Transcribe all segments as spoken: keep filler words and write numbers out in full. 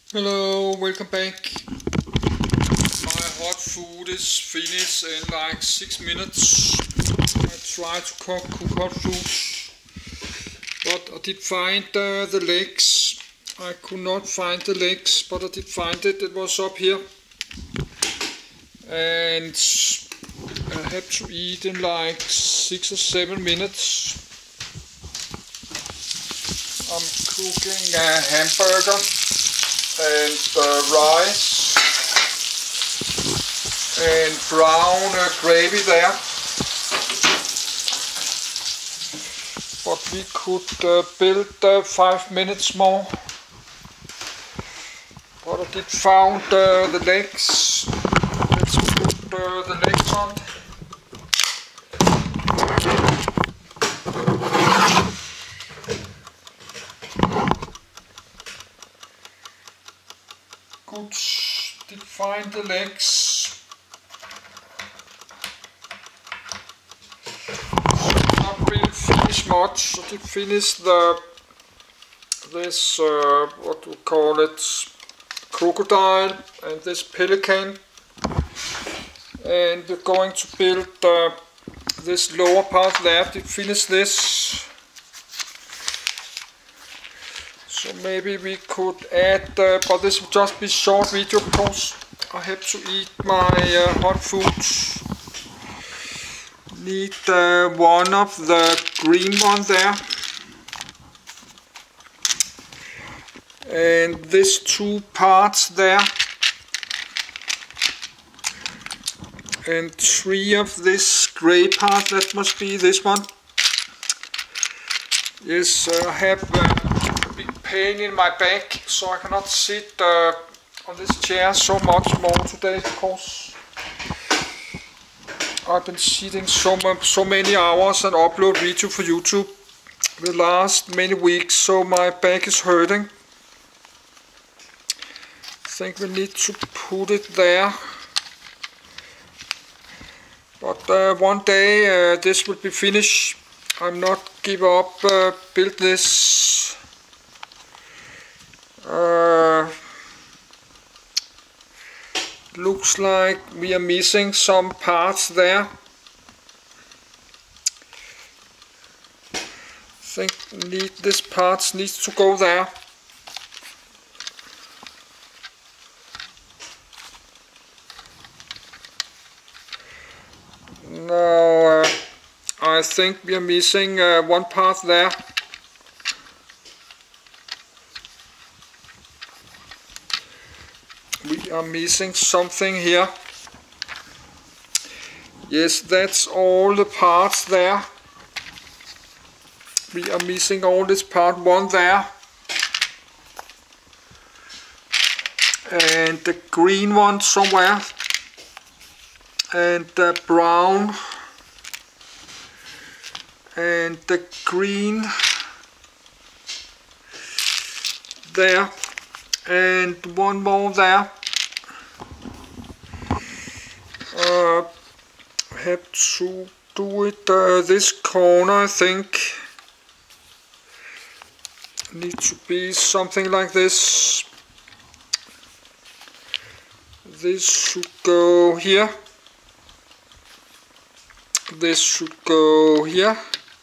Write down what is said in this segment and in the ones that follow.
Hello, welcome back. My hot food is finished in like six minutes. I tried to cook, cook hot food, but I did find uh, the legs. I could not find the legs, but I did find it. It was up here, and I have to eat in like six or seven minutes. I'm cooking a hamburger and uh, rice and brown uh, gravy there, but we could uh, build uh, five minutes more. But I did found uh, the legs. Let's put uh, the legs on. Good, did find the legs. Not really finish much. I did finish the this uh, what do we call it, crocodile and this pelican, and we're going to build uh, this lower part there. Did finish this. So maybe we could add, uh, but this will just be short video because I have to eat my uh, hot food. Need uh, one of the green one there. And this two parts there. And three of this grey part, that must be this one. Yes, uh, I have uh, pain in my back, so I cannot sit uh, on this chair so much more today because I've been sitting so, so many hours and upload video for YouTube the last many weeks, so my back is hurting. I think we need to put it there, but uh, one day uh, this will be finished. I'm not give up, uh, build this. Uh, looks like we are missing some parts there. I think need this part needs to go there. Now uh, I think we are missing uh, one part there. We are missing something here. Yes, that's all the parts there. We are missing all this part one there. And the green one somewhere. And the brown. And the green there. And one more there. Uh, have to do it uh, this corner, I think. Need to be something like this. This should go here. This should go here.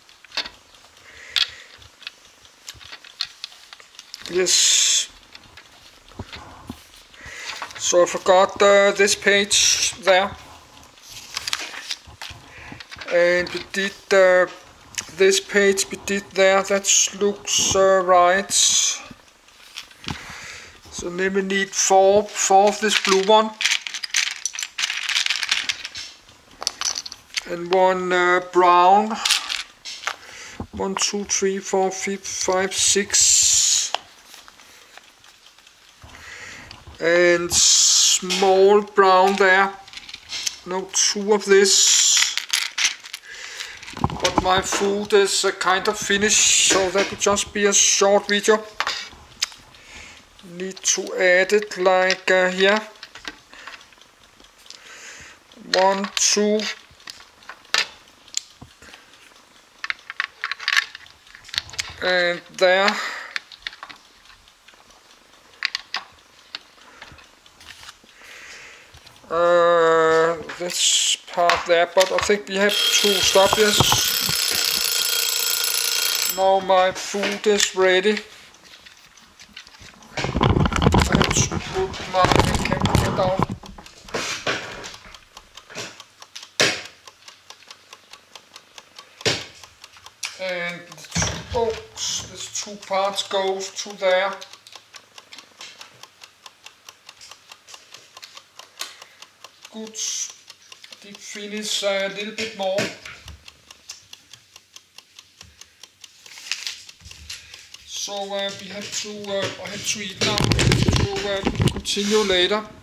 Yes. So I forgot uh, this page there. And we did uh, this page we did there. That looks uh, right. So then we need four, four of this blue one. And one uh, brown. One, two, three, four, five, six. And small brown there. No, two of this. But my food is uh, kind of finished, so that will just be a short video. Need to add it like uh, here. One, two. And there. uh, this part there, but I think we have to stop this. Now my food is ready. I have to put my camera down. And the two books, these two parts goes to there. Good. Deep finish a little bit more. So uh, we have to, uh, I have to eat now to uh, continue later.